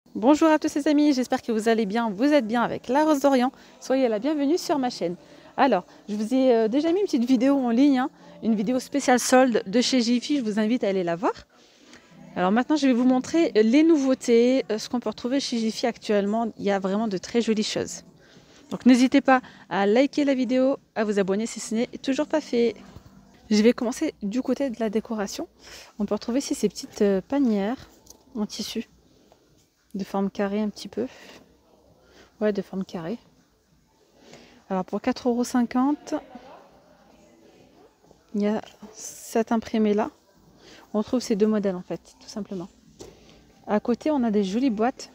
Bonjour à tous les amis, j'espère que vous allez bien, vous êtes bien avec la Rose d'Orient. Soyez la bienvenue sur ma chaîne. Alors, je vous ai déjà mis une petite vidéo en ligne, une vidéo spéciale solde de chez Jiffy, je vous invite à aller la voir. Alors maintenant, je vais vous montrer les nouveautés, ce qu'on peut retrouver chez Jiffy actuellement. Il y a vraiment de très jolies choses. Donc n'hésitez pas à liker la vidéo, à vous abonner si ce n'est toujours pas fait. Je vais commencer du côté de la décoration. On peut retrouver ici ces petites panières en tissu. De forme carrée un petit peu. Ouais, de forme carrée. Alors pour 4,50 €, il y a cet imprimé là. On retrouve ces deux modèles en fait, tout simplement. À côté, on a des jolies boîtes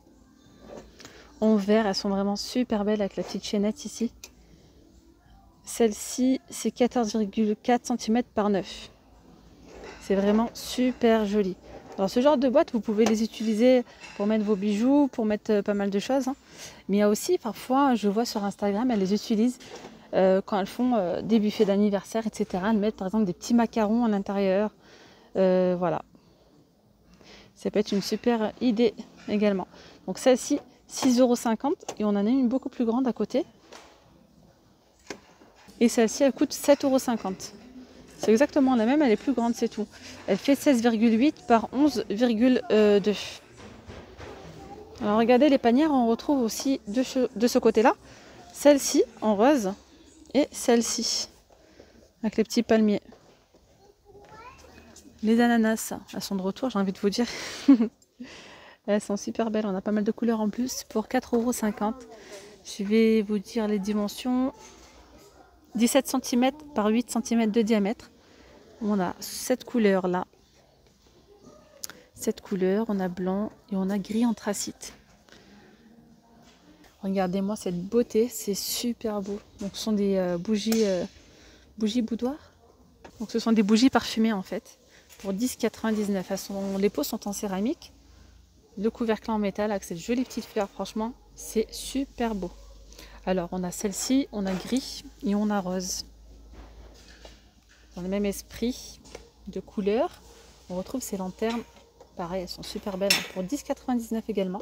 en verre. Elles sont vraiment super belles avec la petite chaînette ici. Celle-ci, c'est 14,4 cm par 9. C'est vraiment super joli. Alors ce genre de boîte, vous pouvez les utiliser pour mettre vos bijoux, pour mettre pas mal de choses. Mais il y a aussi, parfois, je vois sur Instagram, elles les utilisent quand elles font des buffets d'anniversaire, etc. Elles mettent par exemple des petits macarons à l'intérieur. Voilà. Ça peut être une super idée également. Donc celle-ci, 6,50 € et on en a une beaucoup plus grande à côté. Et celle-ci, elle coûte 7,50 €. C'est exactement la même, elle est plus grande, c'est tout. Elle fait 16,8 par 11,2. Alors regardez les panières, on retrouve aussi de ce côté-là, celle-ci en rose et celle-ci avec les petits palmiers. Les ananas, elles sont de retour, j'ai envie de vous dire. Elles sont super belles, on a pas mal de couleurs en plus pour 4,50 €. Je vais vous dire les dimensions. 17 cm par 8 cm de diamètre. On a cette couleur là. Cette couleur, on a blanc et on a gris anthracite. Regardez-moi cette beauté, c'est super beau. Donc ce sont des bougies boudoir. Donc ce sont des bougies parfumées en fait. Pour 10,99 €. Les pots sont en céramique. Le couvercle en métal avec cette jolie petite fleur, franchement, c'est super beau. Alors on a celle-ci, on a gris et on a rose. Dans le même esprit de couleur, on retrouve ces lanternes. Pareil, elles sont super belles, pour 10,99 € également.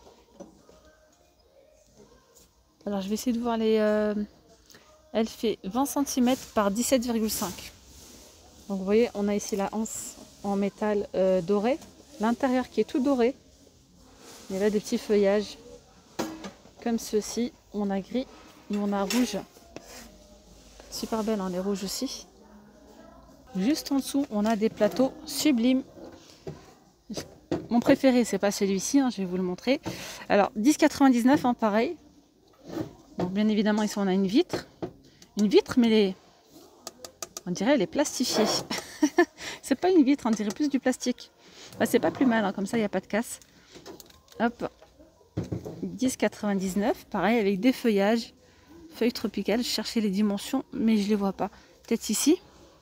Alors je vais essayer de voir les... elle fait 20 cm par 17,5 €. Donc vous voyez, on a ici la anse en métal doré. L'intérieur qui est tout doré. Il y a là des petits feuillages comme ceci. On a gris et on a rouge. Super belle, hein, les rouges aussi. Juste en dessous, on a des plateaux sublimes. Mon préféré, c'est pas celui-ci, hein, je vais vous le montrer. Alors 10,99 €, hein, pareil. Donc bien évidemment, ici on a une vitre. Une vitre, mais on dirait elle est plastifiée. C'est pas une vitre, on dirait plus du plastique. Bah, c'est pas plus mal, hein, comme ça il n'y a pas de casse. Hop, 10,99 €, pareil avec des feuillages, feuilles tropicales. Je cherchais les dimensions, mais je les vois pas. Peut-être ici.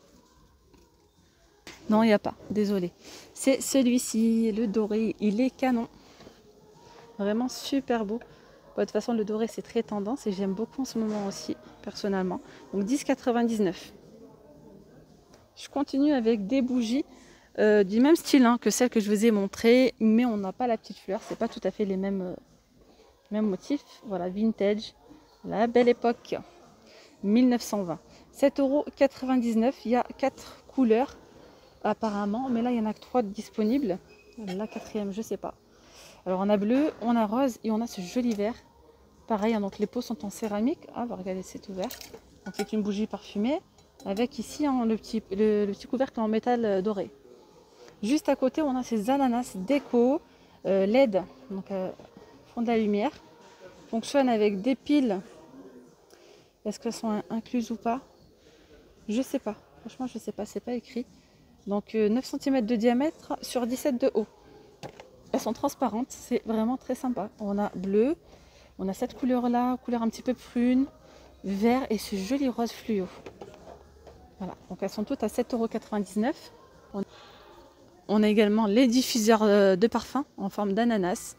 Non, il n'y a pas, désolé. C'est celui-ci, le doré, il est canon. Vraiment super beau. De toute façon, le doré, c'est très tendance et j'aime beaucoup en ce moment aussi, personnellement. Donc 10,99 €. Je continue avec des bougies du même style, hein, que celle que je vous ai montrée, mais on n'a pas la petite fleur. C'est pas tout à fait les mêmes motifs. Voilà, vintage, la belle époque, 1920. 7,99 €. Il y a 4 couleurs apparemment, mais là il y en a que 3 disponibles. La quatrième, je sais pas. Alors on a bleu, on a rose et on a ce joli vert. Pareil, hein, donc les pots sont en céramique. Ah bah regardez, c'est ouvert. Donc c'est une bougie parfumée avec ici, hein, le petit couvercle en métal doré. Juste à côté, on a ces ananas déco LED, donc font de la lumière. Fonctionne avec des piles. Est-ce qu'elles sont incluses ou pas? Je sais pas. Franchement, je sais pas. C'est pas écrit. Donc 9 cm de diamètre sur 17 de haut. Elles sont transparentes, c'est vraiment très sympa. On a bleu, on a cette couleur là, couleur un petit peu prune, vert et ce joli rose fluo. Voilà, donc elles sont toutes à 7,99 €. On a également les diffuseurs de parfum en forme d'ananas.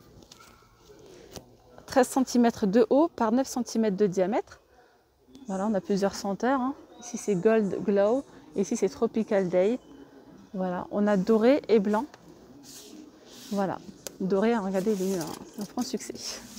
13 cm de haut par 9 cm de diamètre. Voilà, on a plusieurs senteurs, hein. Ici c'est Gold Glow, ici c'est Tropical Day. Voilà, on a doré et blanc. Voilà, doré, hein, regardez, il a eu un franc succès.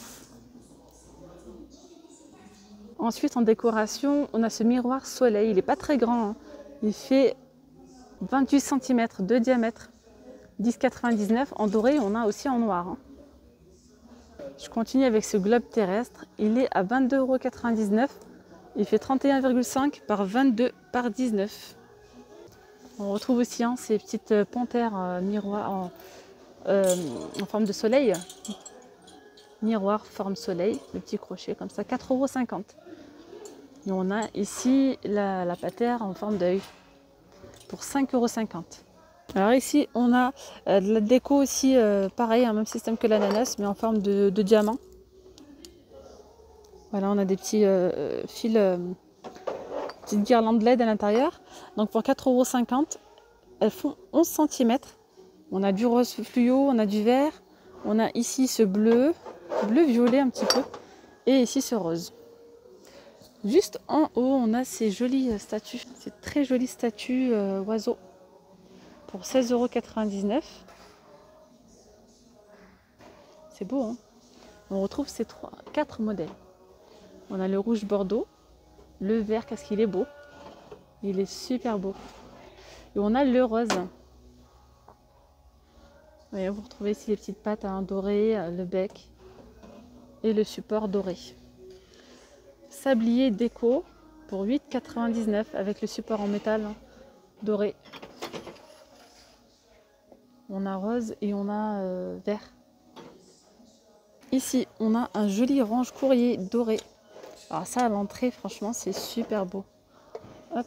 Ensuite, en décoration, on a ce miroir soleil. Il n'est pas très grand, hein. Il fait 28 cm de diamètre, 10,99 €. En doré, on a aussi en noir, hein. Je continue avec ce globe terrestre. Il est à 22,99 €. Il fait 31,5 par 22 par 19. On retrouve aussi ces petites panthères miroirs en forme de soleil. Miroir, forme soleil, le petit crochet comme ça, 4,50 €. Et on a ici la panthère en forme d'œil pour 5,50 €. Alors ici, on a de la déco aussi, pareil, même système que l'ananas, mais en forme de diamant. Voilà, on a des petits fils, petites guirlandes LED à l'intérieur. Donc pour 4,50 €, elles font 11 cm. On a du rose fluo, on a du vert, on a ici ce bleu violet un petit peu, et ici ce rose. Juste en haut, on a ces jolies statues, ces très jolies statues oiseaux pour 16,99 €. C'est beau, hein. On retrouve ces 4 modèles. On a le rouge bordeaux, le vert, qu'est-ce qu'il est beau. Il est super beau. Et on a le rose. Voyez, vous retrouvez ici les petites pattes dorées, le bec et le support doré. Sablier déco pour 8,99 € avec le support en métal doré. On a rose et on a vert. Ici, on a un joli range courrier doré. Alors ça, à l'entrée, franchement, c'est super beau. Hop.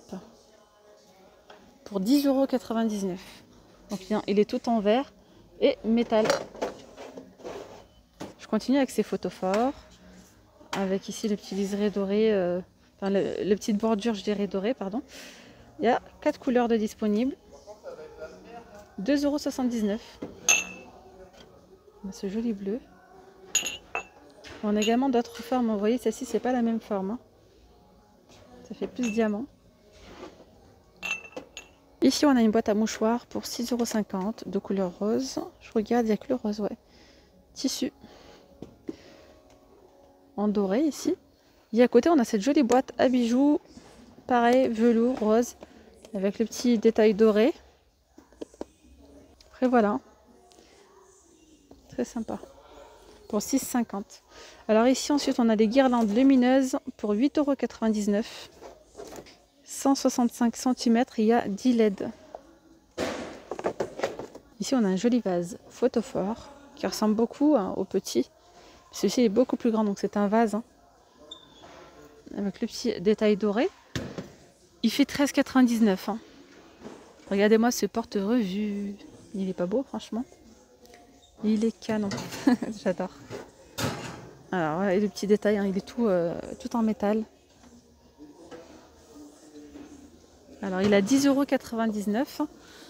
Pour 10,99 €. Donc il est tout en verre et métal. Je continue avec ces photophores. Avec ici le petit liseré doré, enfin le petite bordure, je dirais dorée, pardon. Il y a 4 couleurs de disponibles. 2,79 €. On a ce joli bleu. On a également d'autres formes. Vous voyez, celle-ci, c'est pas la même forme, hein. Ça fait plus diamant. Ici, on a une boîte à mouchoirs pour 6,50 € de couleur rose. Je regarde, il n'y a que le rose, ouais. Tissu. En doré, ici. Et à côté, on a cette jolie boîte à bijoux. Pareil, velours, rose. Avec le petit détail doré. Après, voilà. Très sympa. Pour 6,50 €. Alors ici, ensuite, on a des guirlandes lumineuses pour 8,99 €. 165 cm, il y a 10 LED. Ici, on a un joli vase photophore qui ressemble beaucoup au petit. Celui-ci est beaucoup plus grand, donc c'est un vase avec le petit détail doré. Il fait 13,99 €. Regardez-moi ce porte-revue. Il est pas beau, franchement. Il est canon. J'adore. Alors, et le petit détail, il est tout en métal. Alors, il a 10,99 €.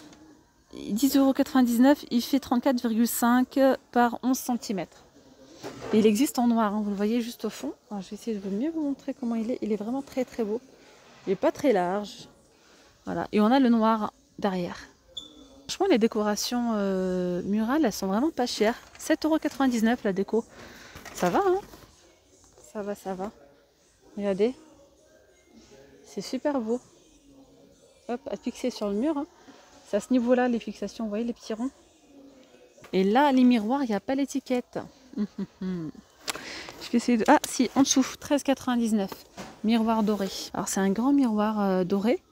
10,99 €, il fait 34,5 par 11 cm. Et il existe en noir, hein, vous le voyez juste au fond. Alors, je vais essayer de mieux vous montrer comment il est. Il est vraiment très très beau. Il n'est pas très large. Voilà. Et on a le noir derrière. Franchement, les décorations murales, elles sont vraiment pas chères. 7,99 € la déco. Ça va, hein? Ça va, ça va. Regardez. C'est super beau. Hop, à fixer sur le mur, hein. C'est à ce niveau-là, les fixations, vous voyez les petits ronds. Et là, les miroirs, il n'y a pas l'étiquette. Je vais essayer de... Ah, si, en dessous, 13,99 €. Miroir doré. Alors, c'est un grand miroir doré.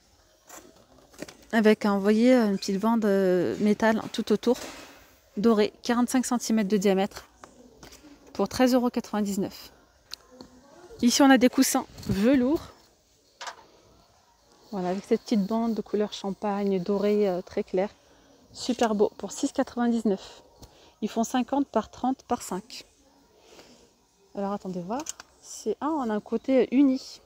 Avec, vous voyez, une petite bande métal tout autour. Doré, 45 cm de diamètre. Pour 13,99 €. Ici, on a des coussins velours. Voilà, avec cette petite bande de couleur champagne, dorée, très claire. Super beau, pour 6,99 €. Ils font 50 par 30 par 5. Alors, attendez voir. On a un côté uni.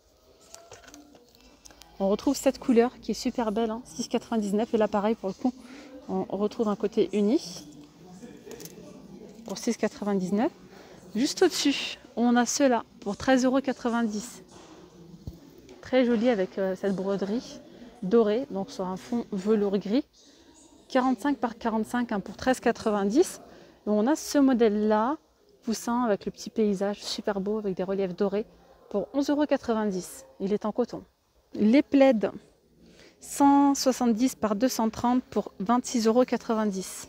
On retrouve cette couleur qui est super belle, hein, 6,99 €. Et là, pareil, pour le coup, on retrouve un côté uni. Pour 6,99 €. Juste au-dessus, on a ceux-là pour 13,90 €. Très joli avec cette broderie dorée, donc sur un fond velours gris. 45 par 45 pour 13,90 €. Donc, on a ce modèle-là, coussin avec le petit paysage super beau avec des reliefs dorés pour 11,90 €. Il est en coton. Les plaids 170 par 230 pour 26,90 €.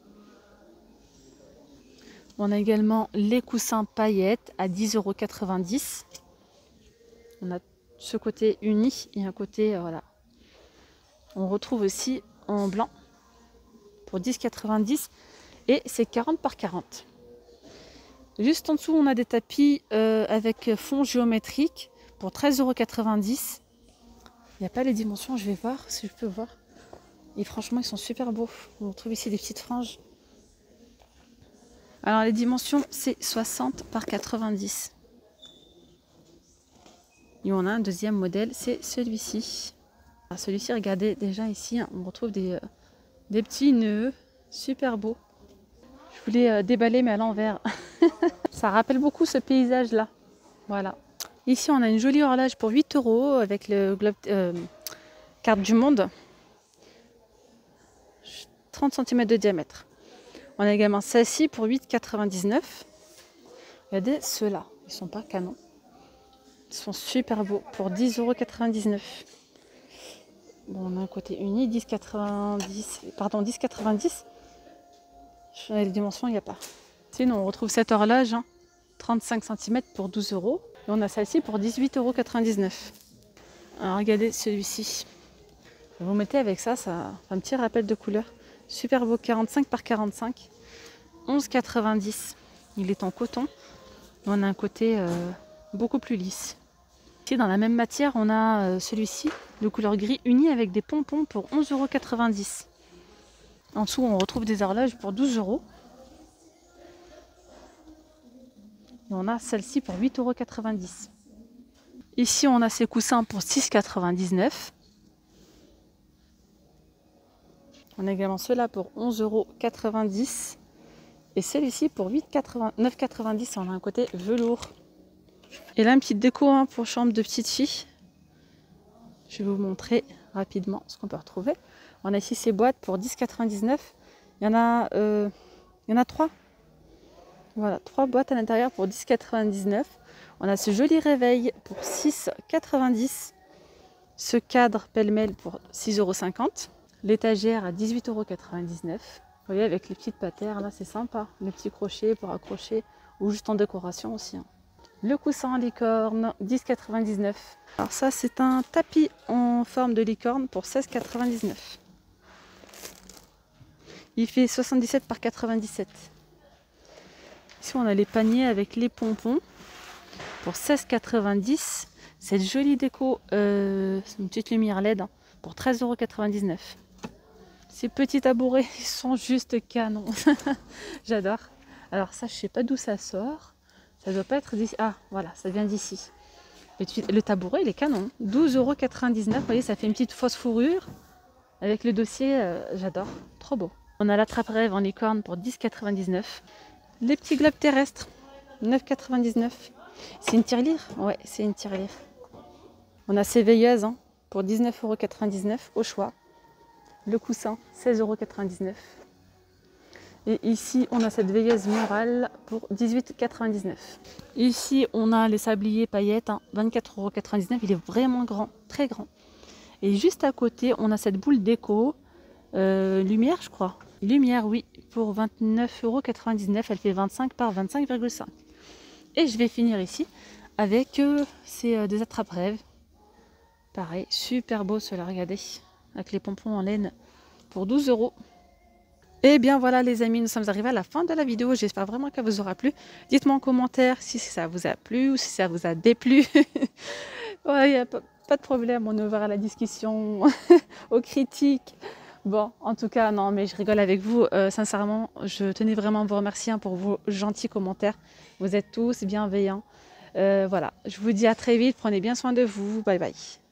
On a également les coussins paillettes à 10,90 €. On a ce côté uni et un côté, voilà. On retrouve aussi en blanc pour 10,90 € et c'est 40 par 40. Juste en dessous, on a des tapis avec fond géométrique pour 13,90 €. Il n'y a pas les dimensions, je vais voir si je peux voir. Et franchement, ils sont super beaux. On retrouve ici des petites franges. Alors, les dimensions, c'est 60 par 90. Et on a un deuxième modèle, c'est celui-ci. Celui-ci, regardez, déjà ici, on retrouve des petits nœuds super beaux. Je voulais déballer, mais à l'envers. Ça rappelle beaucoup ce paysage-là. Voilà. Ici, on a une jolie horloge pour 8 € avec le globe carte du monde. 30 cm de diamètre. On a également celle-ci pour 8,99 €. Regardez ceux-là, ils sont pas canons. Ils sont super beaux pour 10,99 €. Bon, on a un côté uni, 10,90 €. Les dimensions, il n'y a pas. Sinon, on retrouve cette horloge, 35 cm pour 12 €. Et on a celle-ci pour 18,99 €. Alors, regardez celui-ci. Vous mettez avec ça, ça fait un petit rappel de couleur. Super beau, 45 par 45, 11,90 €. Il est en coton. On a un côté beaucoup plus lisse. Ici, dans la même matière, on a celui-ci de couleur gris uni avec des pompons pour 11,90 €. En dessous, on retrouve des horloges pour 12 €. Et on a celle-ci pour 8,90 €. Ici, on a ces coussins pour 6,99 €. On a également ceux-là pour 11,90 € et celui-ci pour 9,90 €. On a un côté velours. Et là, une petite déco pour chambre de petite fille. Je vais vous montrer rapidement ce qu'on peut retrouver. On a ici ces boîtes pour 10,99 €. Il y en a 3. Voilà, 3 boîtes à l'intérieur pour 10,99 €. On a ce joli réveil pour 6,90 €. Ce cadre pêle-mêle pour 6,50 €. L'étagère à 18,99 €. Vous voyez, avec les petites patères, là, c'est sympa. Les petits crochets pour accrocher ou juste en décoration aussi. Le coussin en licorne, 10,99 €. Alors ça, c'est un tapis en forme de licorne pour 16,99 €. Il fait 77 par 97. Ici, on a les paniers avec les pompons pour 16,90 €. Cette jolie déco, c'est une petite lumière LED pour 13,99 €. Ces petits tabourets, ils sont juste canons. J'adore. Alors ça, je sais pas d'où ça sort. Ça doit pas être d'ici. Ah, voilà, ça vient d'ici. Le tabouret, il est canon. 12,99 €. Vous voyez, ça fait une petite fausse fourrure. Avec le dossier, j'adore. Trop beau. On a l'attrape-rêve en licorne pour 10,99 €. Les petits globes terrestres, 9,99 €. C'est une tirelire? Ouais, c'est une tirelire. On a ces veilleuses pour 19,99 € au choix. Le coussin, 16,99 €. Et ici, on a cette veilleuse murale pour 18,99 €. Ici, on a les sabliers paillettes, 24,99 €. Il est vraiment grand, très grand. Et juste à côté, on a cette boule déco, lumière, je crois. Lumière, oui, pour 29,99 €. Elle fait 25 par 25,5. Et je vais finir ici avec des attrape-rêves. Pareil, super beau cela, regardez. Avec les pompons en laine pour 12 €. Et bien voilà les amis, nous sommes arrivés à la fin de la vidéo. J'espère vraiment qu'elle vous aura plu. Dites-moi en commentaire si ça vous a plu ou si ça vous a déplu. Il n'y a pas de problème, on est ouvert à la discussion, aux critiques. Bon, en tout cas, non, mais je rigole avec vous. Sincèrement, je tenais vraiment à vous remercier pour vos gentils commentaires. Vous êtes tous bienveillants. Voilà, je vous dis à très vite. Prenez bien soin de vous. Bye bye.